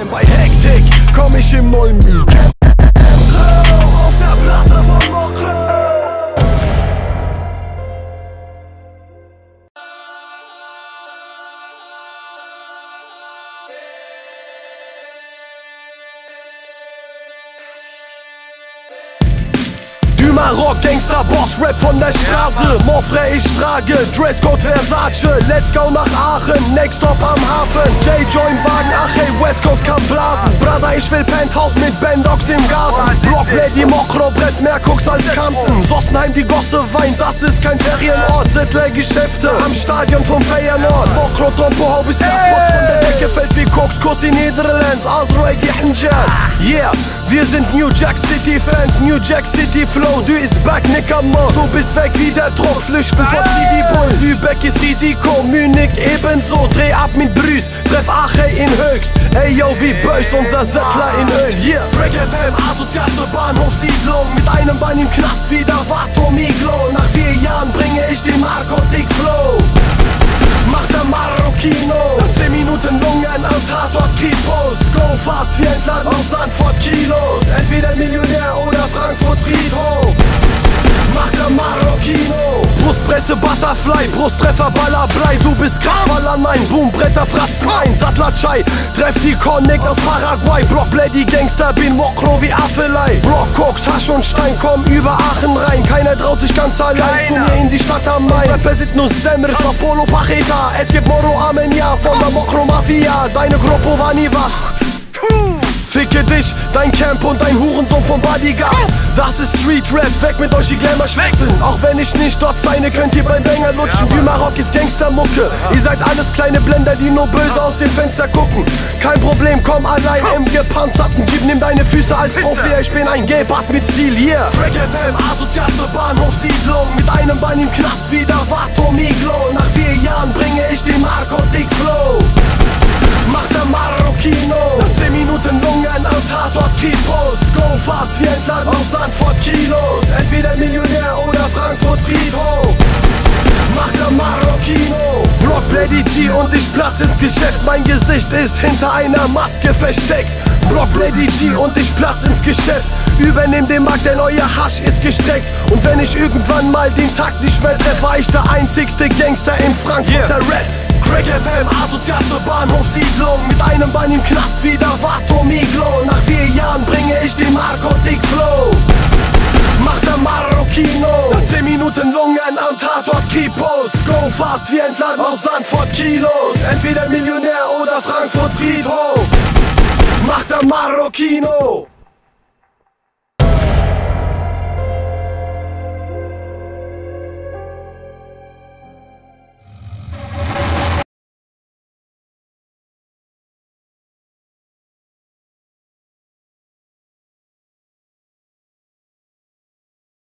denn bei Hektik komm ich im neuen Müll. Auf der Platte von Mokro. Maroc, Gangster, Boss, Rap von der Straße. Morfre, ich trage, Dresscode Versace. Let's go nach Aachen, next stop am Hafen. J-Joint Wagen, ach hey, West Coast kann blasen. Brother, ich will Penthouse mit Bendox im Garten. Block, Lady, Mokro, Brest, mehr Koks als Kampen. Sossenheim, die Gosse weint, das ist kein Ferienort. Sittler Geschäfte am Stadion vom Feyenoord. Mokro, Trompo, hau bis kaputt. Von der Decke fällt wie Koks, Kuss in Niederlands. Azro, yeah, wir sind New Jack City Fans, New Jack City Flow. Du ist back, Nickermann. Du bist weg wie der Druck, flüchten vor TV-Bull. Lübeck ist Risiko, Munich ebenso. Dreh ab mit Brüß, treff Ache in Höchst. Ey yo, wie Bös, unser Settler in Öl, yeah. Track FM, asozialste Bahnhofssiedlung. Mit einem Bein im Knast wie der Vato Miglo. Nach 4 Jahren bringe ich den Narkotik-Flow. Macht der Marokino. Nach 10 Minuten Lungen am Tatort Kripos. Go fast, wir entladen aus Sandford Kilos. Entweder Millionär oder Frankfurts Friedhof. Macht der Marokino. Brustpresse, Butterfly, Brusttreffer, Ballerblei. Du bist krass, Baller, nein, Boom, Bretter, Fratzen, ein Sattlerchai. Treff die Connect aus Paraguay. Block, Blady, Gangster, bin Mokro wie Affelei. Block, Koks, Hasch und Stein, komm über Aachen rein. Keiner traut sich ganz allein zu mir in die Stadt am Main. Rapper sind nur Semris, Apollo, Pacheta. Es gibt Moro Amenia von der Mokro Mafia. Deine Gruppo war nie was. Ficke dich, dein Camp und dein Hurensohn vom Bodyguard. Das ist Street Rap, weg mit euch die Glamour-Schwächteln. Auch wenn ich nicht dort seine, könnt ihr beim Banger lutschen. Wie Maroc ist Gangstermucke. Ihr seid alles kleine Blender, die nur böse aus dem Fenster gucken. Kein Problem, komm allein im gepanzerten Jeep. Nimm deine Füße als Profi, ich bin ein Gay-Bart mit Stil, yeah. Track FM, asozialste Bahnhofssiedlung. Mit einem Bein im Knast wie der Vato Miglo. Nach 4 Jahren bringe ich den Narkotik-Flow. Macht der Marokino. Nach 10 Minuten Lungen am Tatort Kripos. Go fast, wir entladen aus Sandford Kilos. Entweder Millionär oder Frankfurts Friedhof. Macht der Marokino. Block, Blady G und ich platz ins Geschäft. Mein Gesicht ist hinter einer Maske versteckt. Block, Blady G und ich platz ins Geschäft. Übernehm den Markt, denn euer Hasch ist gesteckt. Und wenn ich irgendwann mal den Takt nicht mehr treffe, war ich der einzigste Gangster in Frankfurter Rap. Crack FM, asozialste Bahnhofssiedlung. Mit einem Bein im Knast wie der Vato Miglo. Nach 4 Jahren bringe ich den Narkotik-Flow. Macht der Marokino. Nach 10 Minuten Lungen am Tatort Kripos. Go fast, wir entladen aus Sandford Kilos. Entweder Millionär oder Frankfurts Friedhof. Macht der Marokino.